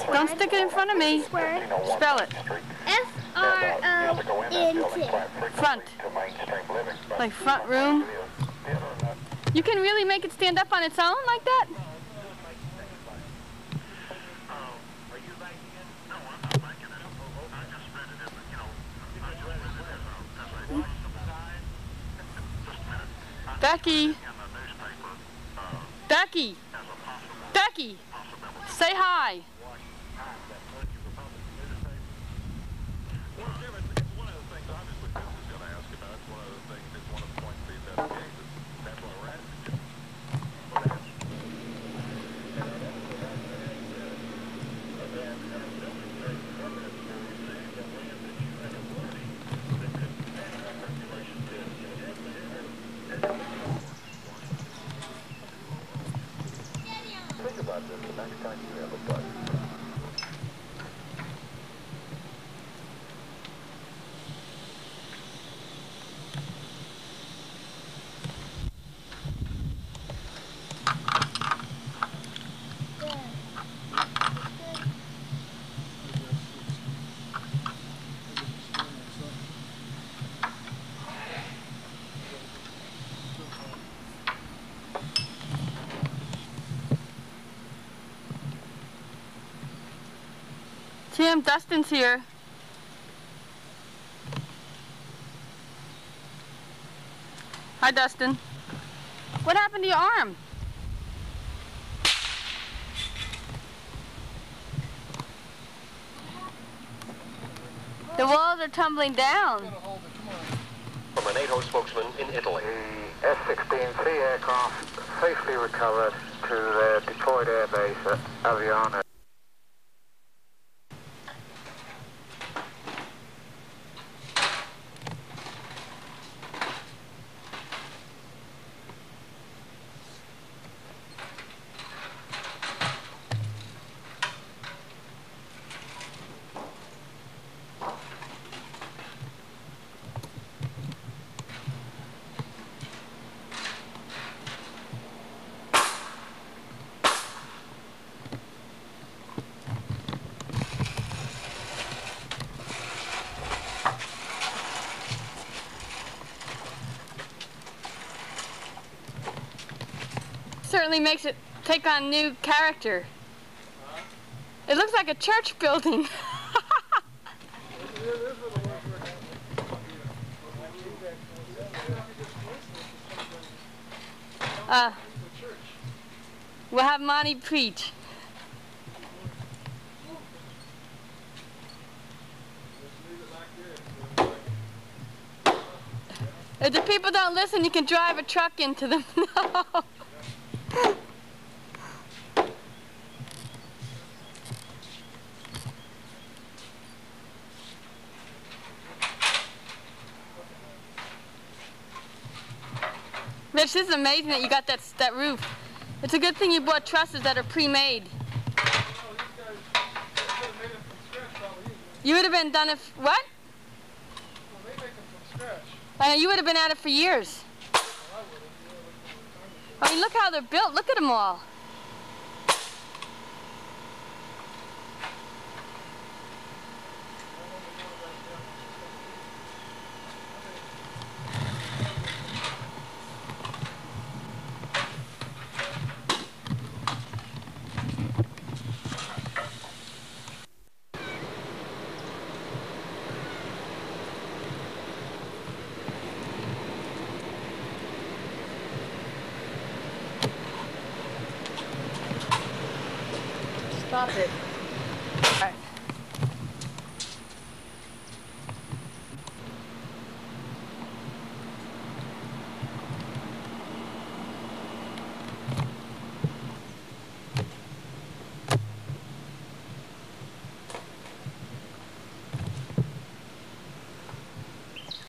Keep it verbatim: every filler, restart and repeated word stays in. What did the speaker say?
Don't stick it in front of me. Square. Spell it. F R O N T. Front. Like front room. You can really make it stand up on its own like that? Becky. Becky. Becky. Say hi. Think about this the next time you have a bug. Tim, Dustin's here. Hi, Dustin. What happened to your arm? The walls are tumbling down. From a NATO spokesman in Italy. The F sixteen C aircraft safely recovered to their deployed airbase at Aviano. Certainly makes it take on new character. It looks like a church building. uh, we'll have Monty preach. If the people don't listen, you can drive a truck into them. No. Rich, this is amazing that you got that, that roof. It's a good thing you bought trusses that are pre-made. You would have been done if, what? I know, you would have been at it for years. I mean, look how they're built. Look at them all. Stop it. All right.